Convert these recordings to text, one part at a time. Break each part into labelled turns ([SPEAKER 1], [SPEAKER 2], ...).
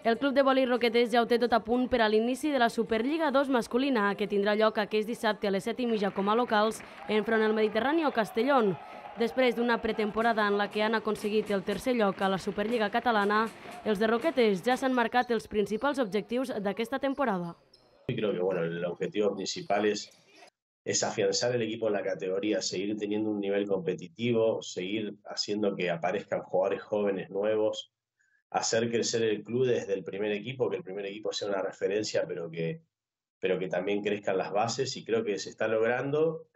[SPEAKER 1] El club de vòlei Roquetes ja ho té tot a punt per a l'inici de la Superliga 2 masculina, que tindrà lloc aquest dissabte a les 7:30 com a locals enfront el Mediterrani o Castellón. Després d'una pretemporada en la que han aconseguit el tercer lloc a la Superliga catalana, els de Roquetes ja s'han marcat els principals objectius d'aquesta temporada.
[SPEAKER 2] Creo que el objetivo principal es afianzar el equipo en la categoría, seguir teniendo un nivel competitivo, seguir haciendo que aparezcan jugadores jóvenes nuevos, hacer crecer el club desde el primer equipo, que el primer equipo sea una referencia, pero que también crezcan las bases, y creo que se está logrando,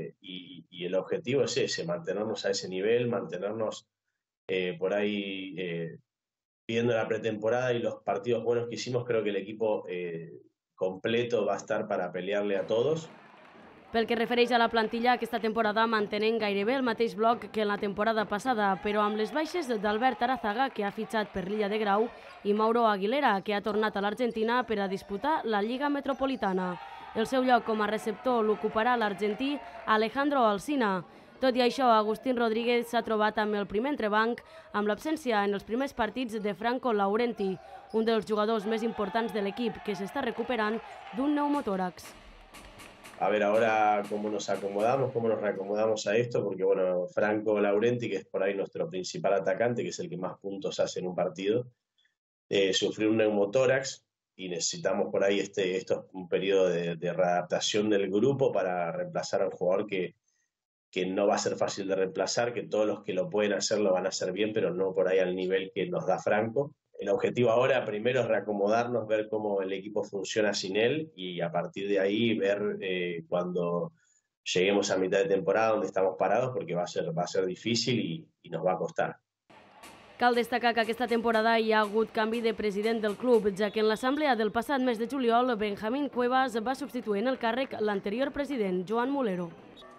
[SPEAKER 2] y el objetivo es ese, mantenernos a ese nivel, mantenernos por ahí viendo la pretemporada y los partidos buenos que hicimos. Creo que el equipo completo va a estar para pelearle a todos.
[SPEAKER 1] Pel que refereix a la plantilla, aquesta temporada mantenen gairebé el mateix bloc que en la temporada passada, però amb les baixes d'Albert Arazaga, que ha fitxat per l'Illa de Grau, i Mauro Aguilera, que ha tornat a l'Argentina per a disputar la Lliga Metropolitana. El seu lloc com a receptor l'ocuparà l'argentí Alejandro Alsina. Tot i això, Agustín Rodríguez s'ha trobat amb el primer entrebanc amb l'absència en els primers partits de Franco Laurenti, un dels jugadors més importants de l'equip que s'està recuperant d'un pneumotòrax.
[SPEAKER 2] A ver ahora cómo nos acomodamos, cómo nos reacomodamos a esto, porque Franco Laurenti, que es por ahí nuestro principal atacante, que es el que más puntos hace en un partido, sufrió un neumotórax y necesitamos por ahí esto es un periodo de readaptación del grupo para reemplazar a un jugador que no va a ser fácil de reemplazar, que todos los que lo pueden hacer lo van a hacer bien, pero no por ahí al nivel que nos da Franco. El objetivo ahora primero es reacomodarnos, ver cómo el equipo funciona sin él, y a partir de ahí ver cuando lleguemos a mitad de temporada dónde estamos parados, porque va a ser difícil y nos va a costar.
[SPEAKER 1] Cal destacar que aquesta temporada hi ha hagut canvi de president del club, ja que en l'assemblea del passat mes de juliol, Benjamín Cuevas va substituir en el càrrec l'anterior president, Joan Mulero.